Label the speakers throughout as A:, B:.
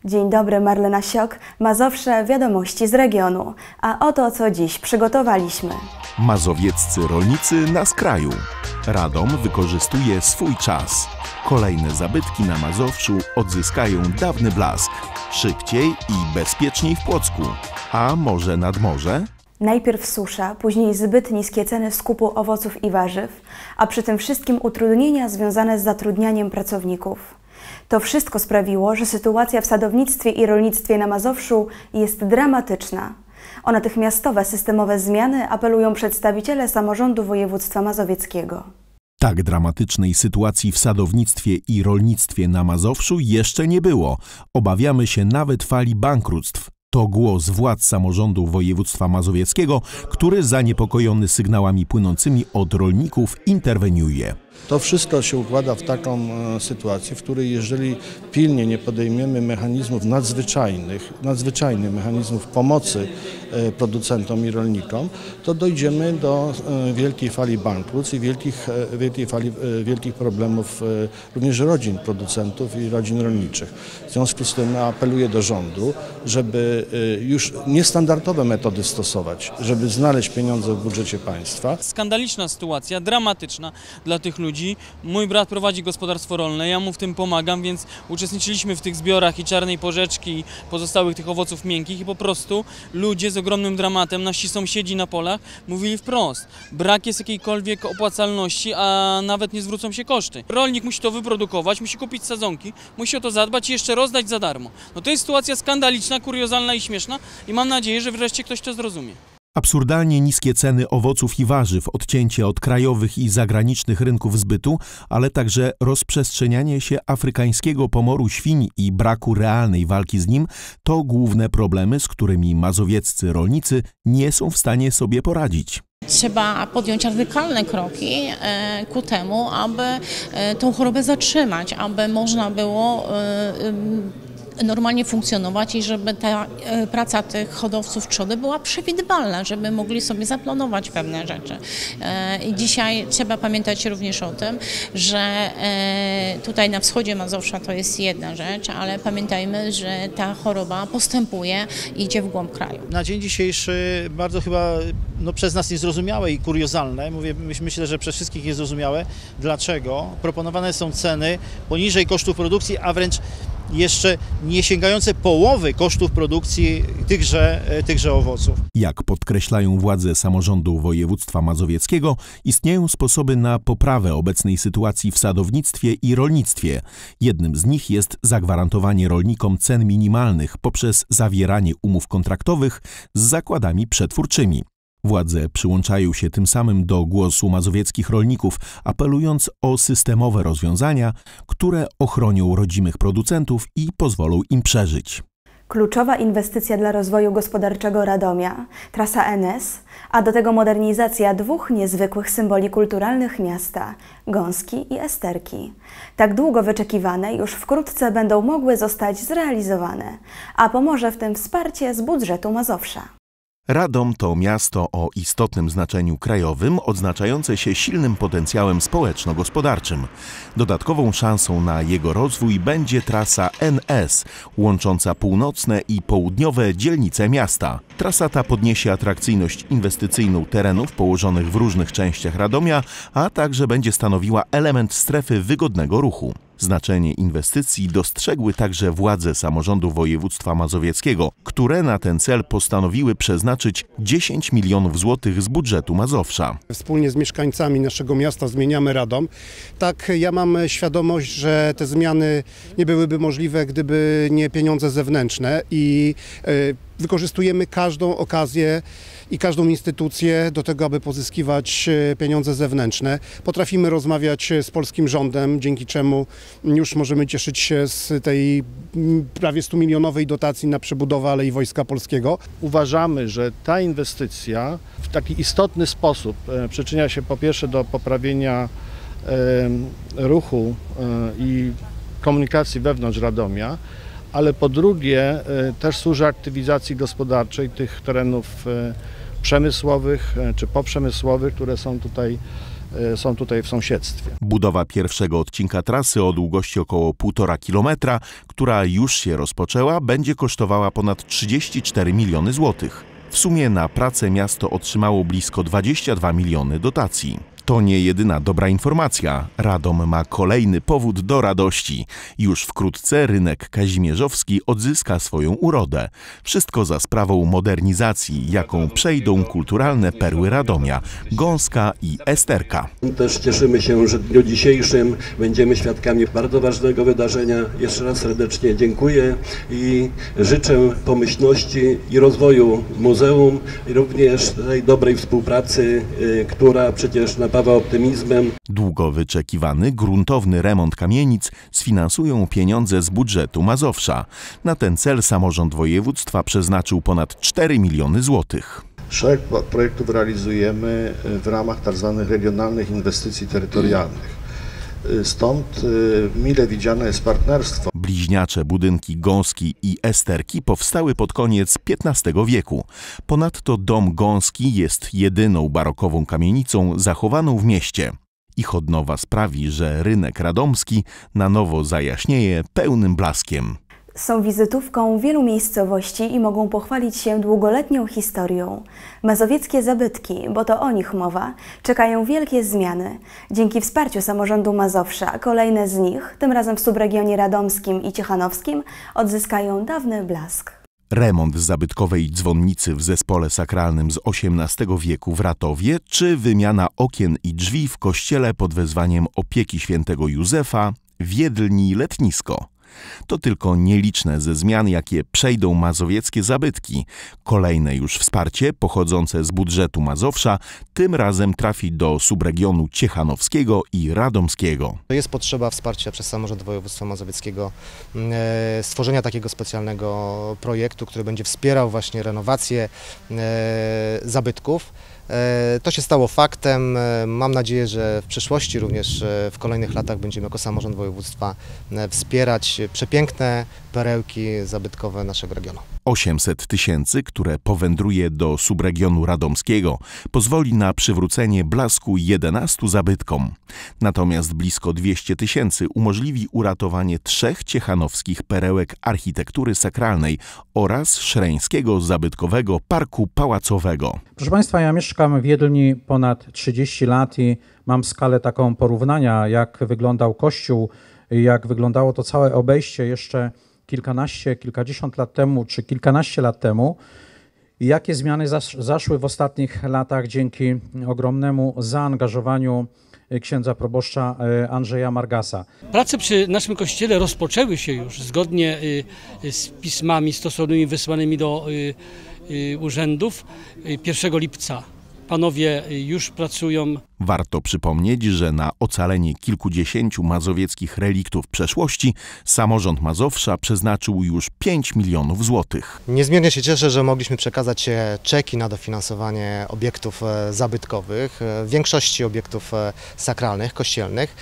A: Dzień dobry, Marlena Siok, Mazowsze, wiadomości z regionu. A oto co dziś przygotowaliśmy.
B: Mazowieccy rolnicy na skraju. Radom wykorzystuje swój czas. Kolejne zabytki na Mazowszu odzyskają dawny blask. Szybciej i bezpieczniej w Płocku. A może nad morze?
A: Najpierw susza, później zbyt niskie ceny skupu owoców i warzyw, a przy tym wszystkim utrudnienia związane z zatrudnianiem pracowników. To wszystko sprawiło, że sytuacja w sadownictwie i rolnictwie na Mazowszu jest dramatyczna. O natychmiastowe systemowe zmiany apelują przedstawiciele samorządu województwa mazowieckiego.
B: Tak dramatycznej sytuacji w sadownictwie i rolnictwie na Mazowszu jeszcze nie było. Obawiamy się nawet fali bankructw. To głos władz samorządu województwa mazowieckiego, który zaniepokojony sygnałami płynącymi od rolników interweniuje.
C: To wszystko się układa w taką sytuację, w której jeżeli pilnie nie podejmiemy mechanizmów nadzwyczajnych mechanizmów pomocy producentom i rolnikom, to dojdziemy do wielkiej fali bankructw i wielkich problemów również rodzin producentów i rodzin rolniczych. W związku z tym apeluję do rządu, żeby już niestandardowe metody stosować, żeby znaleźć pieniądze w budżecie państwa.
D: Skandaliczna sytuacja, dramatyczna dla tych ludzi. Mój brat prowadzi gospodarstwo rolne, ja mu w tym pomagam, więc uczestniczyliśmy w tych zbiorach i czarnej porzeczki i pozostałych tych owoców miękkich i po prostu ludzie z ogromnym dramatem, nasi sąsiedzi na polach mówili wprost, brak jest jakiejkolwiek opłacalności, a nawet nie zwrócą się koszty. Rolnik musi to wyprodukować, musi kupić sadzonki, musi o to zadbać i jeszcze rozdać za darmo. No to jest sytuacja skandaliczna, kuriozalna i śmieszna i mam nadzieję, że wreszcie ktoś to zrozumie.
B: Absurdalnie niskie ceny owoców i warzyw, odcięcie od krajowych i zagranicznych rynków zbytu, ale także rozprzestrzenianie się afrykańskiego pomoru świń i braku realnej walki z nim to główne problemy, z którymi mazowieccy rolnicy nie są w stanie sobie poradzić.
E: Trzeba podjąć radykalne kroki ku temu, aby tą chorobę zatrzymać, aby można było normalnie funkcjonować i żeby ta praca tych hodowców trzody była przewidywalna, żeby mogli sobie zaplanować pewne rzeczy. I dzisiaj trzeba pamiętać również o tym, że tutaj na wschodzie Mazowsza to jest jedna rzecz, ale pamiętajmy, że ta choroba postępuje i idzie w głąb kraju.
F: Na dzień dzisiejszy bardzo chyba przez nas niezrozumiałe i kuriozalne, myślę, że przez wszystkich niezrozumiałe, dlaczego proponowane są ceny poniżej kosztów produkcji, a wręcz jeszcze nie sięgające połowy kosztów produkcji tychże owoców.
B: Jak podkreślają władze samorządu województwa mazowieckiego, istnieją sposoby na poprawę obecnej sytuacji w sadownictwie i rolnictwie. Jednym z nich jest zagwarantowanie rolnikom cen minimalnych poprzez zawieranie umów kontraktowych z zakładami przetwórczymi. Władze przyłączają się tym samym do głosu mazowieckich rolników, apelując o systemowe rozwiązania, które ochronią rodzimych producentów i pozwolą im przeżyć.
A: Kluczowa inwestycja dla rozwoju gospodarczego Radomia, trasa NS, a do tego modernizacja dwóch niezwykłych symboli kulturalnych miasta – Gąski i Esterki. Tak długo wyczekiwane już wkrótce będą mogły zostać zrealizowane, a pomoże w tym wsparcie z budżetu Mazowsza.
B: Radom to miasto o istotnym znaczeniu krajowym, odznaczające się silnym potencjałem społeczno-gospodarczym. Dodatkową szansą na jego rozwój będzie trasa NS, łącząca północne i południowe dzielnice miasta. Trasa ta podniesie atrakcyjność inwestycyjną terenów położonych w różnych częściach Radomia, a także będzie stanowiła element strefy wygodnego ruchu. Znaczenie inwestycji dostrzegły także władze samorządu województwa mazowieckiego, które na ten cel postanowiły przeznaczyć 10 milionów złotych z budżetu Mazowsza.
G: Wspólnie z mieszkańcami naszego miasta zmieniamy Radom. Tak, ja mam świadomość, że te zmiany nie byłyby możliwe, gdyby nie pieniądze zewnętrzne i wykorzystujemy każdą okazję i każdą instytucję do tego, aby pozyskiwać pieniądze zewnętrzne. Potrafimy rozmawiać z polskim rządem, dzięki czemu już możemy cieszyć się z tej prawie 100-milionowej dotacji na przebudowę Alei Wojska Polskiego.
C: Uważamy, że ta inwestycja w taki istotny sposób przyczynia się po pierwsze do poprawienia ruchu i komunikacji wewnątrz Radomia, ale po drugie też służy aktywizacji gospodarczej tych terenów przemysłowych czy poprzemysłowych, które są tutaj są tutaj w sąsiedztwie.
B: Budowa pierwszego odcinka trasy o długości około 1,5 kilometra, która już się rozpoczęła, będzie kosztowała ponad 34 miliony złotych. W sumie na pracę miasto otrzymało blisko 22 miliony dotacji. To nie jedyna dobra informacja. Radom ma kolejny powód do radości. Już wkrótce rynek kazimierzowski odzyska swoją urodę. Wszystko za sprawą modernizacji, jaką przejdą kulturalne perły Radomia, Gąska i Esterka.
H: Też cieszymy się, że w dniu dzisiejszym będziemy świadkami bardzo ważnego wydarzenia. Jeszcze raz serdecznie dziękuję i życzę pomyślności i rozwoju muzeum i również tej dobrej współpracy, która przecież napawa optymizmem.
B: Długo wyczekiwany, gruntowny remont kamienic sfinansują pieniądze z budżetu Mazowsza. Na ten cel samorząd województwa przeznaczył ponad 4 miliony złotych.
C: Szereg projektów realizujemy w ramach tzw. regionalnych inwestycji terytorialnych. Stąd mile widziane jest partnerstwo.
B: Bliźniacze budynki Gąski i Esterki powstały pod koniec XV wieku. Ponadto dom Gąski jest jedyną barokową kamienicą zachowaną w mieście. Ich odnowa sprawi, że rynek radomski na nowo zajaśnieje pełnym blaskiem.
A: Są wizytówką wielu miejscowości i mogą pochwalić się długoletnią historią. Mazowieckie zabytki, bo to o nich mowa, czekają wielkie zmiany. Dzięki wsparciu samorządu Mazowsza kolejne z nich, tym razem w subregionie radomskim i ciechanowskim, odzyskają dawny blask.
B: Remont zabytkowej dzwonnicy w zespole sakralnym z XVIII wieku w Ratowie, czy wymiana okien i drzwi w kościele pod wezwaniem Opieki Świętego Józefa w Wiedlni Letnisko. To tylko nieliczne ze zmian, jakie przejdą mazowieckie zabytki. Kolejne już wsparcie, pochodzące z budżetu Mazowsza, tym razem trafi do subregionu ciechanowskiego i radomskiego.
I: Jest potrzeba wsparcia przez samorząd województwa mazowieckiego, stworzenia takiego specjalnego projektu, który będzie wspierał właśnie renowację zabytków. To się stało faktem. Mam nadzieję, że w przyszłości, również w kolejnych latach będziemy jako samorząd województwa wspierać przepiękne perełki zabytkowe naszego regionu.
B: 800 tysięcy, które powędruje do subregionu radomskiego, pozwoli na przywrócenie blasku 11 zabytkom. Natomiast blisko 200 tysięcy umożliwi uratowanie 3 ciechanowskich perełek architektury sakralnej oraz szreńskiego zabytkowego parku pałacowego.
J: Proszę Państwa, ja mieszkam w Wiedlni ponad 30 lat i mam skalę taką porównania, jak wyglądał kościół, jak wyglądało to całe obejście jeszcze kilkadziesiąt lat temu, czy kilkanaście lat temu. I jakie zmiany zaszły w ostatnich latach dzięki ogromnemu zaangażowaniu księdza proboszcza Andrzeja Margasa.
K: Prace przy naszym kościele rozpoczęły się już zgodnie z pismami stosownymi wysłanymi do urzędów 1 lipca. Panowie już pracują.
B: Warto przypomnieć, że na ocalenie kilkudziesięciu mazowieckich reliktów przeszłości samorząd Mazowsza przeznaczył już 5 milionów złotych.
I: Niezmiernie się cieszę, że mogliśmy przekazać czeki na dofinansowanie obiektów zabytkowych, w większości obiektów sakralnych, kościelnych.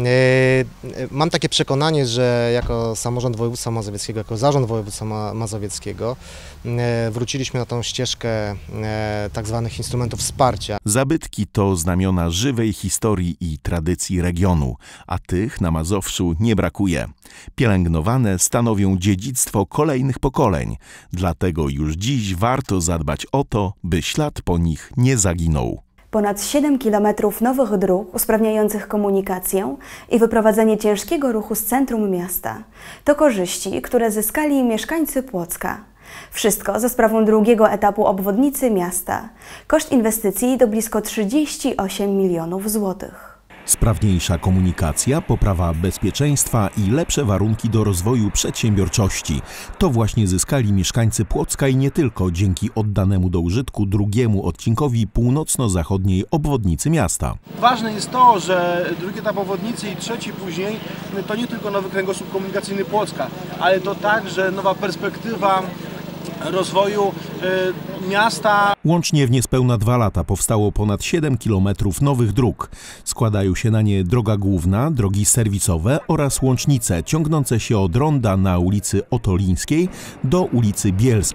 I: Mam takie przekonanie, że jako samorząd województwa mazowieckiego, jako zarząd województwa mazowieckiego wróciliśmy na tą ścieżkę tak zwanych instrumentów wsparcia.
B: Zabytki to znamiona żywej historii i tradycji regionu, a tych na Mazowszu nie brakuje. Pielęgnowane stanowią dziedzictwo kolejnych pokoleń, dlatego już dziś warto zadbać o to, by ślad po nich nie zaginął.
A: Ponad 7 kilometrów nowych dróg usprawniających komunikację i wyprowadzenie ciężkiego ruchu z centrum miasta. To korzyści, które zyskali mieszkańcy Płocka. Wszystko za sprawą drugiego etapu obwodnicy miasta. Koszt inwestycji to blisko 38 milionów złotych.
B: Sprawniejsza komunikacja, poprawa bezpieczeństwa i lepsze warunki do rozwoju przedsiębiorczości. To właśnie zyskali mieszkańcy Płocka i nie tylko dzięki oddanemu do użytku drugiemu odcinkowi północno-zachodniej obwodnicy miasta.
L: Ważne jest to, że drugi etap obwodnicy i trzeci później to nie tylko nowy kręgosłup komunikacyjny Płocka, ale to także nowa perspektywa rozwoju miasta.
B: Łącznie w niespełna 2 lata powstało ponad 7 kilometrów nowych dróg. Składają się na nie droga główna, drogi serwisowe oraz łącznice ciągnące się od ronda na ulicy Otolińskiej do ulicy Bielskiej.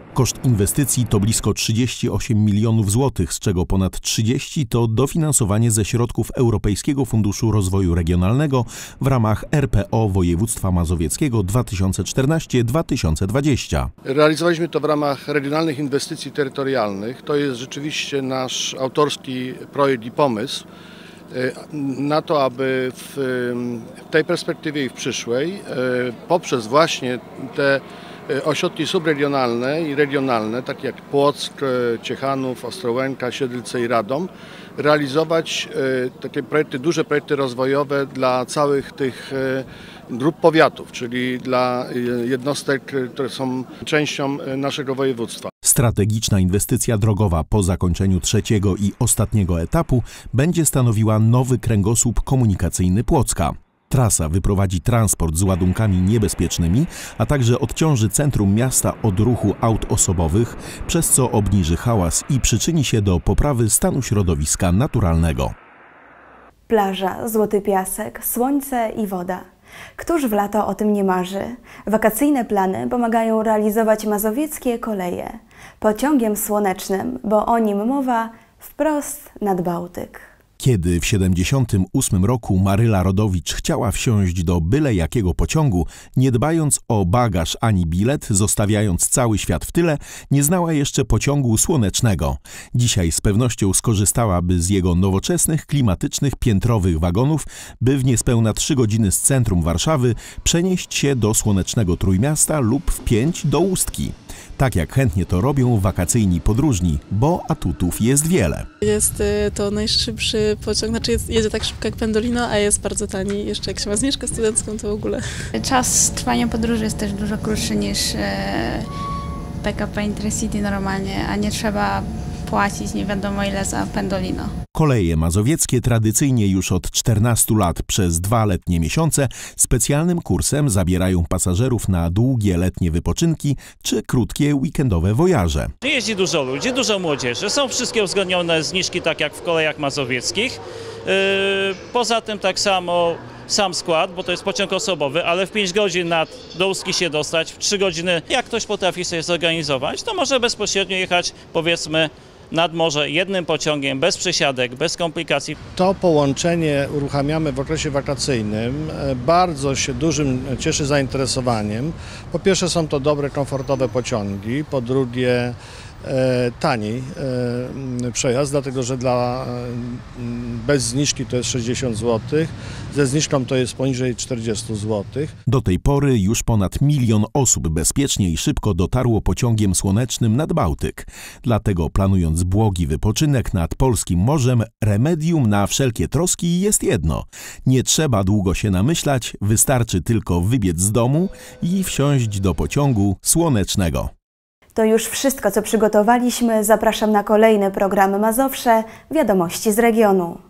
B: Koszt inwestycji to blisko 38 milionów złotych, z czego ponad 30 to dofinansowanie ze środków Europejskiego Funduszu Rozwoju Regionalnego w ramach RPO Województwa Mazowieckiego 2014-2020.
C: Realizowaliśmy to w ramach regionalnych inwestycji terytorialnych. To jest rzeczywiście nasz autorski projekt i pomysł na to, aby w tej perspektywie i w przyszłej poprzez właśnie te ośrodki subregionalne i regionalne, takie jak Płock, Ciechanów, Ostrołęka, Siedlce i Radom, realizować takie projekty, duże projekty rozwojowe dla całych tych grup powiatów, czyli dla jednostek, które są częścią naszego województwa.
B: Strategiczna inwestycja drogowa po zakończeniu trzeciego i ostatniego etapu będzie stanowiła nowy kręgosłup komunikacyjny Płocka. Trasa wyprowadzi transport z ładunkami niebezpiecznymi, a także odciąży centrum miasta od ruchu aut osobowych, przez co obniży hałas i przyczyni się do poprawy stanu środowiska naturalnego.
A: Plaża, złoty piasek, słońce i woda. Któż w lato o tym nie marzy? Wakacyjne plany pomagają realizować mazowieckie koleje. Pociągiem słonecznym, bo o nim mowa, wprost nad Bałtyk.
B: Kiedy w 1978 roku Maryla Rodowicz chciała wsiąść do byle jakiego pociągu, nie dbając o bagaż ani bilet, zostawiając cały świat w tyle, nie znała jeszcze pociągu słonecznego. Dzisiaj z pewnością skorzystałaby z jego nowoczesnych, klimatycznych, piętrowych wagonów, by w niespełna 3 godziny z centrum Warszawy przenieść się do słonecznego Trójmiasta lub w 5 do Ustki. Tak jak chętnie to robią wakacyjni podróżni, bo atutów jest wiele.
M: Jest to najszybszy pociąg, znaczy jedzie tak szybko jak Pendolino, a jest bardzo tani. Jeszcze jak się ma zniżkę studencką, to w ogóle.
N: Czas trwania podróży jest też dużo krótszy niż PKP Intercity normalnie, a nie trzeba płacić nie wiadomo ile za Pendolino.
B: Koleje mazowieckie tradycyjnie już od 14 lat przez 2 letnie miesiące specjalnym kursem zabierają pasażerów na długie letnie wypoczynki czy krótkie weekendowe wojaże.
O: Jeździ dużo ludzi, dużo młodzieży, są wszystkie uzgodnione zniżki tak jak w kolejach mazowieckich. Poza tym tak samo sam skład, bo to jest pociąg osobowy, ale w 5 godzin do Ustki się dostać, w 3 godziny jak ktoś potrafi sobie zorganizować, to może bezpośrednio jechać powiedzmy nad morze jednym pociągiem, bez przesiadek, bez komplikacji.
C: To połączenie uruchamiamy w okresie wakacyjnym, bardzo się dużym cieszy zainteresowaniem. Po pierwsze są to dobre, komfortowe pociągi, po drugie taniej przejazd, dlatego że bez zniżki to jest 60 zł, ze zniżką to jest poniżej 40 zł.
B: Do tej pory już ponad 1 milion osób bezpiecznie i szybko dotarło pociągiem słonecznym nad Bałtyk. Dlatego planując błogi wypoczynek nad polskim morzem, remedium na wszelkie troski jest jedno. Nie trzeba długo się namyślać, wystarczy tylko wybiec z domu i wsiąść do pociągu słonecznego.
A: To już wszystko, co przygotowaliśmy. Zapraszam na kolejny program Mazowsze, wiadomości z regionu.